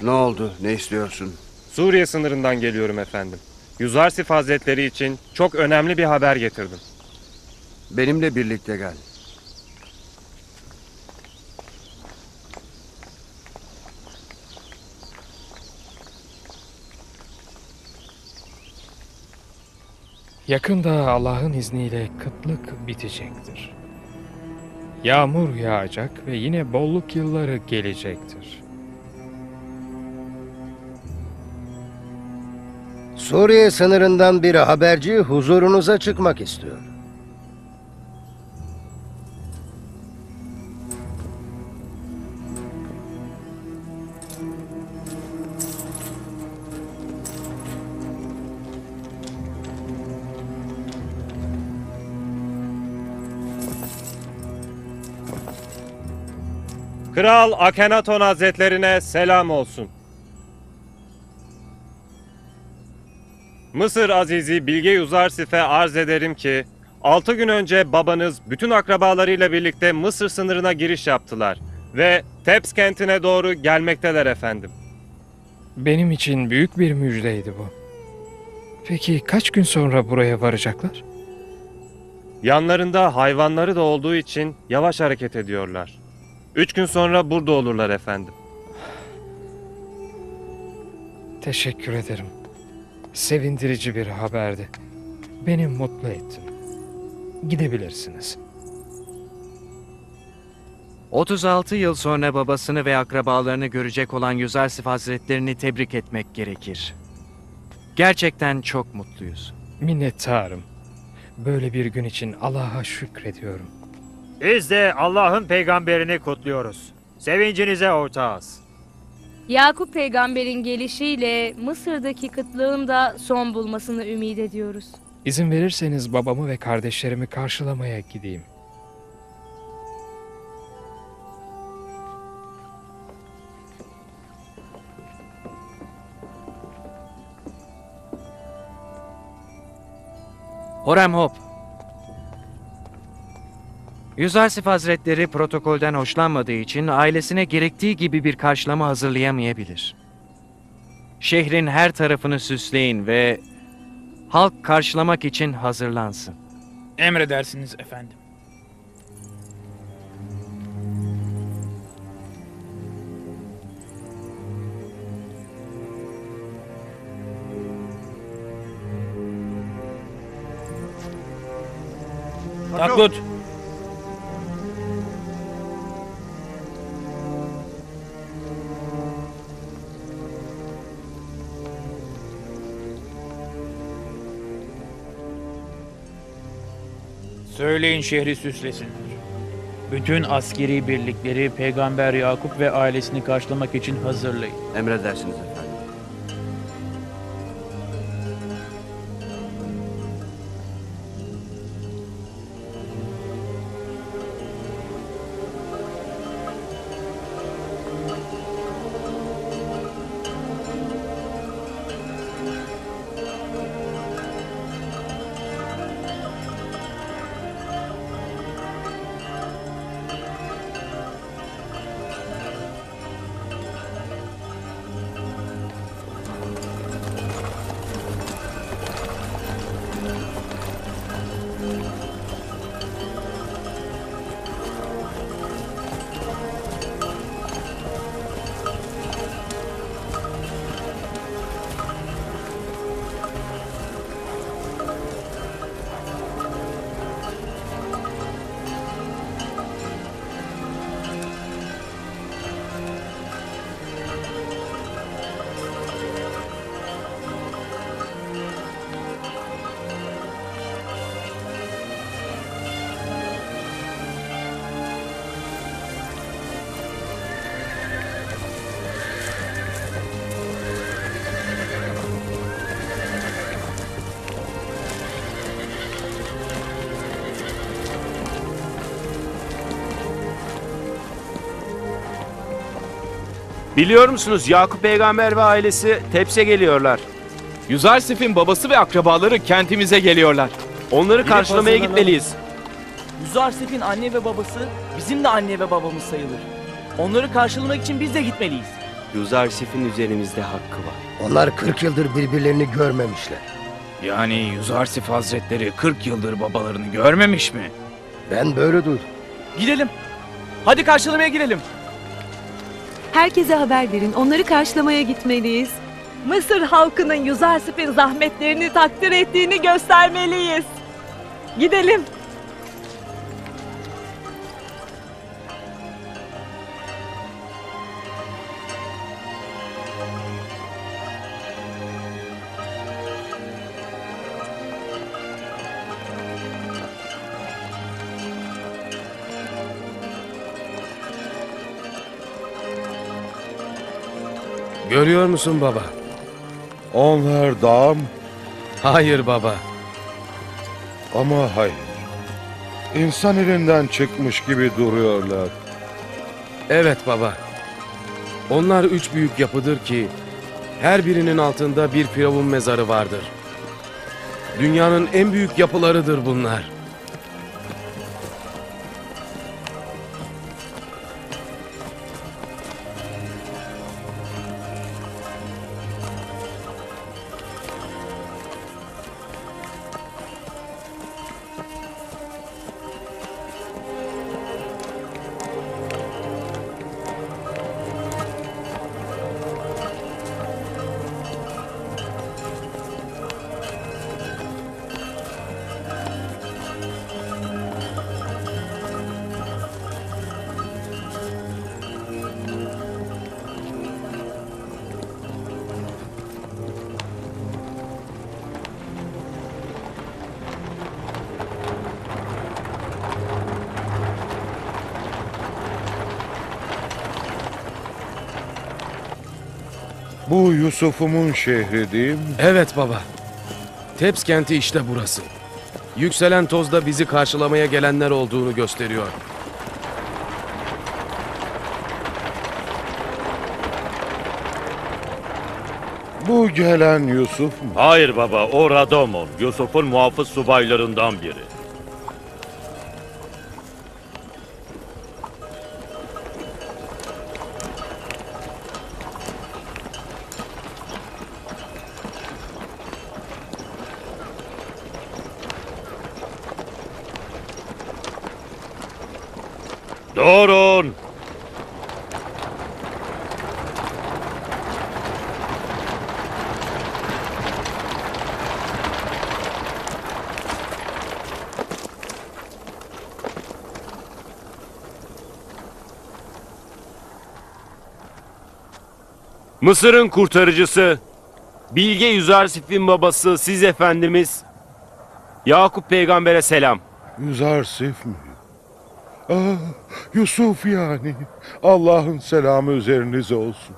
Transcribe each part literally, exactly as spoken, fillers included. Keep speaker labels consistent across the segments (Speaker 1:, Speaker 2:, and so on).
Speaker 1: Ne oldu? Ne istiyorsun?
Speaker 2: Suriye sınırından geliyorum efendim. Yüzarsif Hazretleri için çok önemli bir haber getirdim.
Speaker 1: Benimle birlikte gel.
Speaker 3: Yakında Allah'ın izniyle kıtlık bitecektir. Yağmur yağacak ve yine bolluk yılları gelecektir.
Speaker 4: Suriye sınırından bir haberci huzurunuza çıkmak istiyor.
Speaker 2: Kral Akhenaton Hazretlerine selam olsun. Mısır Azizi Bilge Yüzarsif'e arz ederim ki, altı gün önce babanız bütün akrabalarıyla birlikte Mısır sınırına giriş yaptılar ve Teps kentine doğru gelmekteler efendim.
Speaker 3: Benim için büyük bir müjdeydi bu. Peki kaç gün sonra buraya varacaklar?
Speaker 2: Yanlarında hayvanları da olduğu için yavaş hareket ediyorlar. Üç gün sonra burada olurlar efendim.
Speaker 3: Teşekkür ederim. Sevindirici bir haberdi. Beni mutlu ettin. Gidebilirsiniz.
Speaker 5: otuz altı yıl sonra babasını ve akrabalarını görecek olan Yüzarsif Hazretlerini tebrik etmek gerekir. Gerçekten çok mutluyuz.
Speaker 3: Minnettarım. Böyle bir gün için Allah'a şükrediyorum.
Speaker 6: Biz de Allah'ın peygamberini kutluyoruz. Sevincinize ortağız.
Speaker 7: Yakup peygamberin gelişiyle Mısır'daki kıtlığın da son bulmasını ümit ediyoruz.
Speaker 3: İzin verirseniz babamı ve kardeşlerimi karşılamaya gideyim.
Speaker 5: Horem Hop. Yüzarsif Hazretleri protokolden hoşlanmadığı için ailesine gerektiği gibi bir karşılama hazırlayamayabilir. Şehrin her tarafını süsleyin ve halk karşılamak için hazırlansın.
Speaker 8: Emredersiniz efendim. Taklut. Söyleyin şehri süslesinler. Bütün askeri birlikleri Peygamber Yakup ve ailesini karşılamak için hazırlayın.
Speaker 1: Emredersiniz efendim.
Speaker 9: Biliyor musunuz, Yakup peygamber ve ailesi Teps'e geliyorlar.
Speaker 10: Yüzarsif'in babası ve akrabaları kentimize geliyorlar.
Speaker 9: Onları karşılamaya gitmeliyiz.
Speaker 11: Yüzarsif'in anne ve babası bizim de anne ve babamız sayılır. Onları karşılamak için biz de gitmeliyiz.
Speaker 9: Yuzarsif'in üzerimizde hakkı var.
Speaker 4: Onlar kırk yıldır birbirlerini görmemişler.
Speaker 10: Yani Yuzarsif Hazretleri kırk yıldır babalarını görmemiş mi?
Speaker 4: Ben böyle duydum.
Speaker 9: Gidelim. Hadi karşılamaya gidelim.
Speaker 11: Herkese haber verin. Onları karşılamaya gitmeliyiz.
Speaker 12: Mısır halkının Yuzarsif'in zahmetlerini takdir ettiğini göstermeliyiz. Gidelim.
Speaker 13: Görüyor musun baba?
Speaker 14: Onlar dağ mı?
Speaker 13: Hayır baba.
Speaker 14: Ama hayır. İnsan elinden çıkmış gibi duruyorlar.
Speaker 13: Evet baba. Onlar üç büyük yapıdır ki her birinin altında bir firavun mezarı vardır. Dünyanın en büyük yapılarıdır bunlar.
Speaker 14: Bu Yusuf'umun şehri değil mi?
Speaker 13: Evet baba. Teps kenti işte burası. Yükselen tozda bizi karşılamaya gelenler olduğunu gösteriyor.
Speaker 14: Bu gelen Yusuf mu?
Speaker 15: Hayır baba, o Radomon, Yusuf'un muhafız subaylarından biri. Durun!
Speaker 9: Mısır'ın kurtarıcısı, Bilge Yuzarsif'in babası siz efendimiz, Yakup peygambere selam.
Speaker 14: Yuzarsif mi? Ah, Yusuf yani. Allah'ın selamı üzerinize olsun.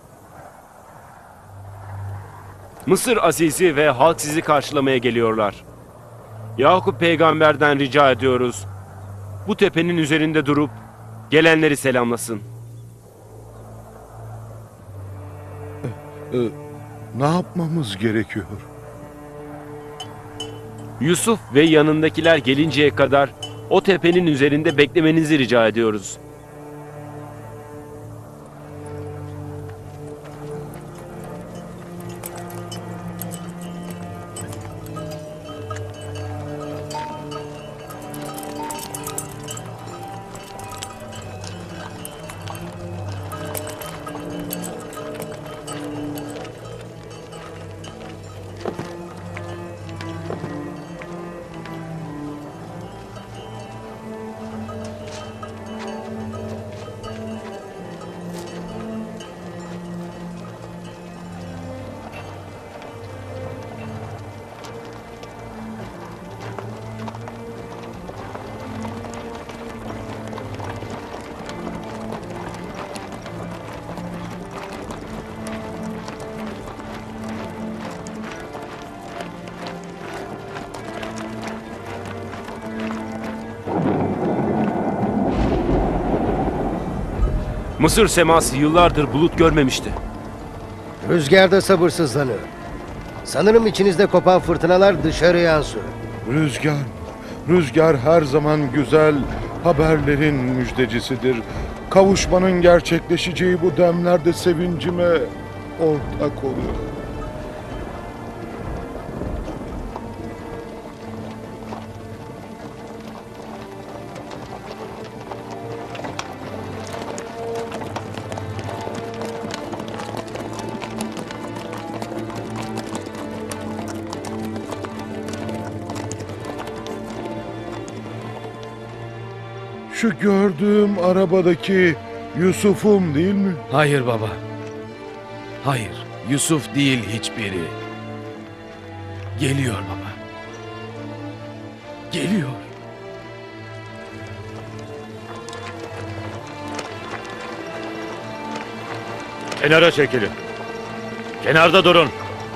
Speaker 9: Mısır asisi ve halk sizi karşılamaya geliyorlar. Yakup peygamberden rica ediyoruz. Bu tepenin üzerinde durup gelenleri selamlasın.
Speaker 14: Ee, ne yapmamız gerekiyor?
Speaker 9: Yusuf ve yanındakiler gelinceye kadar o tepenin üzerinde beklemenizi rica ediyoruz. Mısır seması yıllardır bulut görmemişti.
Speaker 4: Rüzgar da sabırsızlanıyor. Sanırım içinizde kopan fırtınalar dışarı yansıyor.
Speaker 14: Rüzgar, rüzgar her zaman güzel haberlerin müjdecisidir. kavuşmanın gerçekleşeceği bu demlerde sevincime ortak oluyor. Şu gördüğüm arabadaki Yusuf'um değil mi?
Speaker 13: Hayır baba. Hayır, Yusuf değil hiçbiri. Geliyor baba. Geliyor.
Speaker 15: Kenara çekilin. Kenarda durun.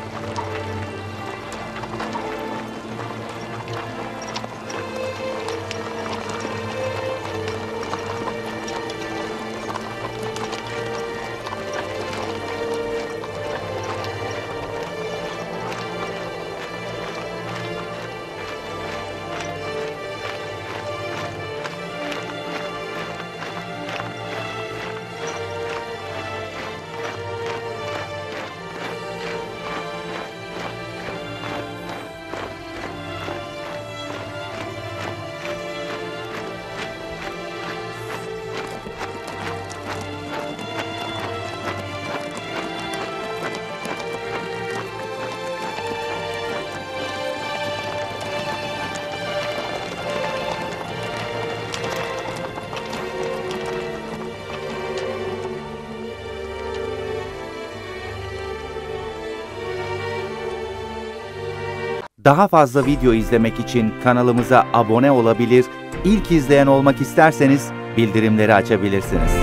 Speaker 16: Daha fazla video izlemek için kanalımıza abone olabilir, ilk izleyen olmak isterseniz bildirimleri açabilirsiniz.